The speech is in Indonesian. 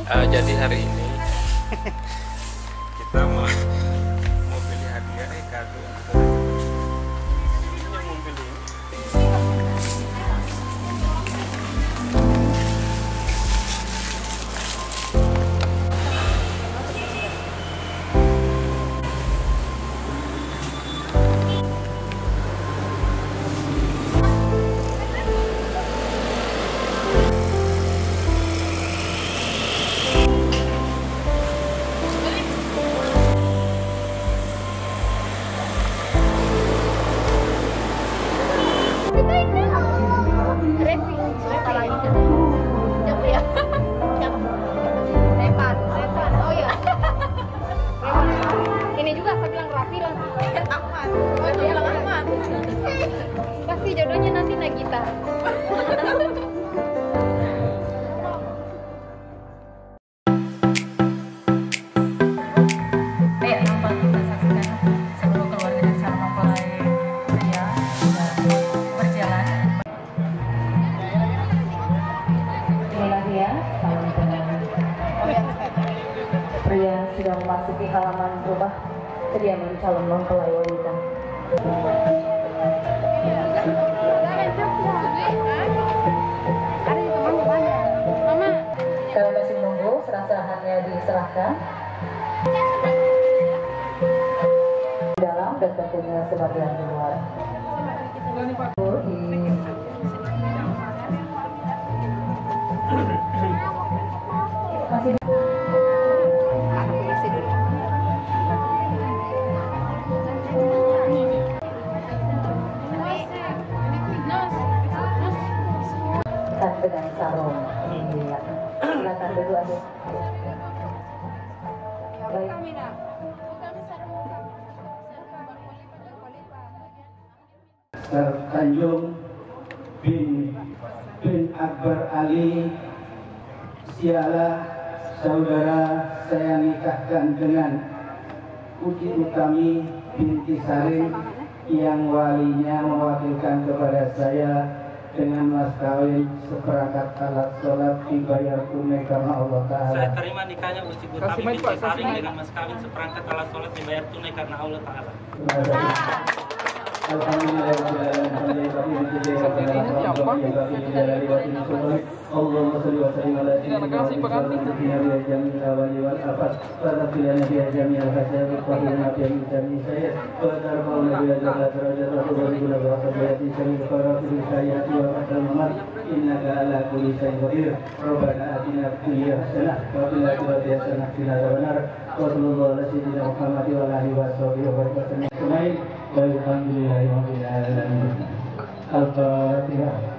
Jadi hari ini kita mau beli hadiah kado yang mau beli. Ini juga saya bilang Raffi lah. Ahmad. Oh, dia bilang Ahmad. Pasti jodohnya nanti Nagita. Ayo nampak kita saksikan seluruh keluarga dari calon mempelai pria sudah berjalan. Inilah dia calon pria sudah memasuki halaman rumah kediaman calon mempelai wanita. Kami masih menunggu serah-serahannya diserahkan di dalam dan tentunya sebagian di luar. Masih dengan sarung. Iya. Silakan dulu aja. Baik. Tanjung bin Akbar Ali Sialah saudara saya nikahkan dengan Uci Utami binti Sarin yang walinya mewakilkan kepada saya dengan mas kawin seperangkat alat sholat dibayar tunai karena Allah Ta'ala. Saya terima nikahnya Uci Utami binti Sarin dengan mas kawin seperangkat alat sholat dibayar tunai karena Allah Ta'ala. Allahumma salli wa sallim ala sayyidina Muhammad wal afat wa qilana bi jami'il hajat wa qilana bi jami'il sayyid wa darbauna bi darajat rasulullah wa sabiyati sayyid qara'il sayyid wa qadamamat innaka ala kulli shay'in qadir rabbana atina fid dunya hasanah wa fil akhirati hasanah wa qina adzabannar wa sallallahu ala sayyidina Muhammad wa alihi wa sahbihi wa barik. Alhamdulillahirabbil alamin. Al-Fatihah.